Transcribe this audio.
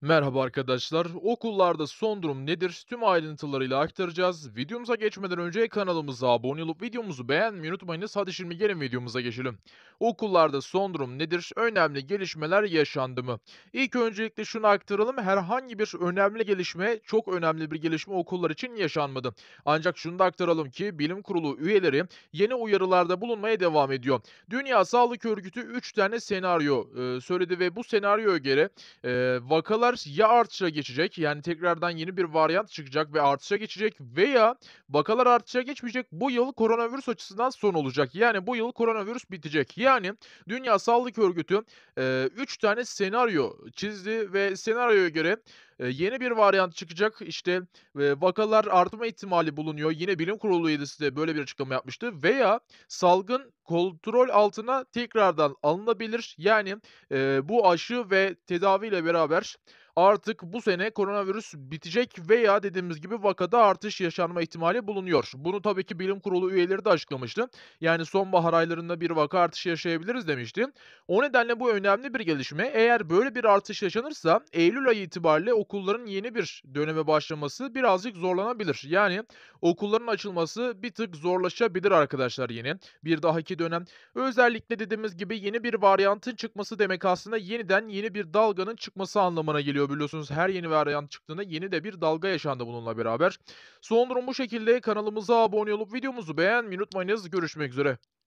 Merhaba arkadaşlar. Okullarda son durum nedir? Tüm ayrıntılarıyla aktaracağız. Videomuza geçmeden önce kanalımıza abone olup videomuzu beğenmeyi unutmayınız. Hadi şimdi gelin videomuza geçelim. Okullarda son durum nedir? Önemli gelişmeler yaşandı mı? İlk öncelikle şunu aktaralım. Herhangi bir önemli gelişme, çok önemli bir gelişme okullar için yaşanmadı. Ancak şunu da aktaralım ki Bilim Kurulu üyeleri yeni uyarılarda bulunmaya devam ediyor. Dünya Sağlık Örgütü 3 tane senaryo söyledi ve bu senaryoya göre vakalar ya artışa geçecek, yani tekrardan yeni bir varyant çıkacak ve artışa geçecek veya vakalar artışa geçmeyecek, bu yıl koronavirüs açısından son olacak. Yani bu yıl koronavirüs bitecek. Yani Dünya Sağlık Örgütü 3 tane senaryo çizdi ve senaryoya göre yeni bir varyant çıkacak. İşte, vakalar artma ihtimali bulunuyor. Yine Bilim Kurulu üyesi de böyle bir açıklama yapmıştı veya salgın kontrol altına tekrardan alınabilir. Yani, bu aşı ve tedaviyle beraber artık bu sene koronavirüs bitecek veya dediğimiz gibi vakada artış yaşanma ihtimali bulunuyor. Bunu tabii ki bilim kurulu üyeleri de açıklamıştı. Yani sonbahar aylarında bir vaka artışı yaşayabiliriz demişti. O nedenle bu önemli bir gelişme. Eğer böyle bir artış yaşanırsa Eylül ayı itibariyle okulların yeni bir döneme başlaması birazcık zorlanabilir. Yani okulların açılması bir tık zorlaşabilir arkadaşlar yine. Bir dahaki dönem. Özellikle dediğimiz gibi yeni bir varyantın çıkması demek aslında yeniden yeni bir dalganın çıkması anlamına geliyor biliyorsunuz. Her yeni varyant çıktığında yeni de bir dalga yaşandı bununla beraber. Son durum bu şekilde. Kanalımıza abone olup videomuzu beğenmeyi unutmayınız. Görüşmek üzere.